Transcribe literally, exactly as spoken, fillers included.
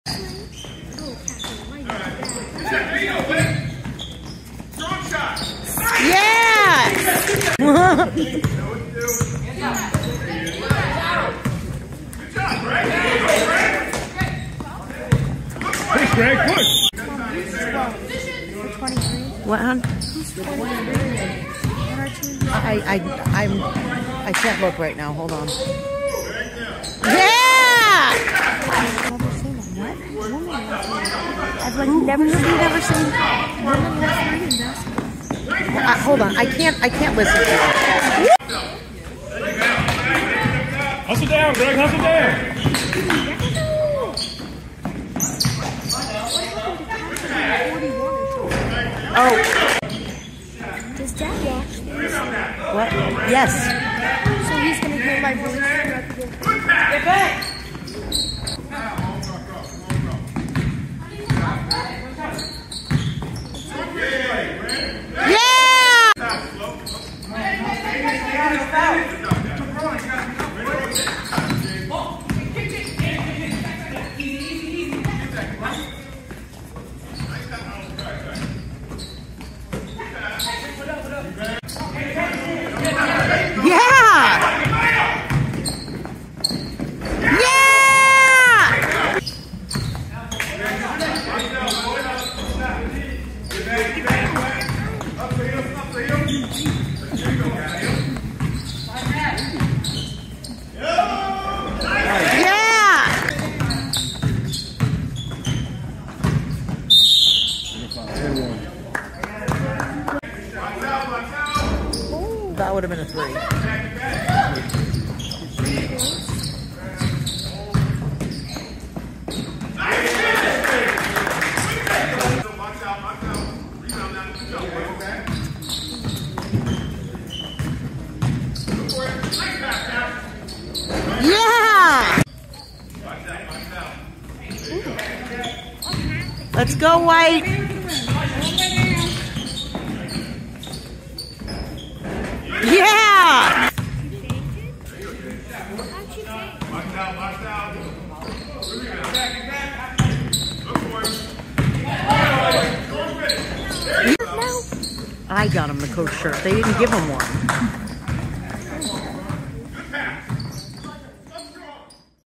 Yeah! Push, Greg, push! What, hon? I, I, I'm, I can't look right now. Hold on. Yeah! I've like never, never seen women refereeing basketball. Uh, hold on. I can't, I can't listen to it. Hustle down, Greg, hustle down! Oh. Does Dad watch these? What? Yes. So he's gonna hear my voice throughout the game. Get back! That would have been a three. Yeah! Let's go, White! Yeah! I got him the coach shirt. They didn't give him one.